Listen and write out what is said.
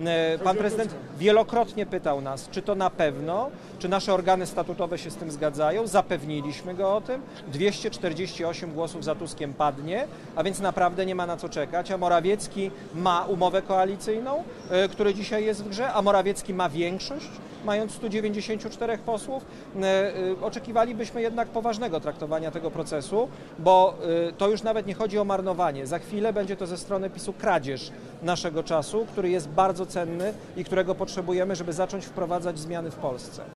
Pan prezydent wielokrotnie pytał nas, czy to na pewno, czy nasze organy statutowe się z tym zgadzają. Zapewniliśmy go o tym. 248 głosów za Tuskiem padnie, a więc naprawdę nie ma na co czekać. A Morawiecki ma umowę koalicyjną, która dzisiaj jest w grze, a Morawiecki ma większość, mając 194 posłów. Oczekiwalibyśmy jednak poważnego traktowania tego procesu, bo to już nawet nie chodzi o marnowanie. Za chwilę będzie to ze strony PiS-u kradzież naszego czasu, który jest bardzo cenny i którego potrzebujemy, żeby zacząć wprowadzać zmiany w Polsce.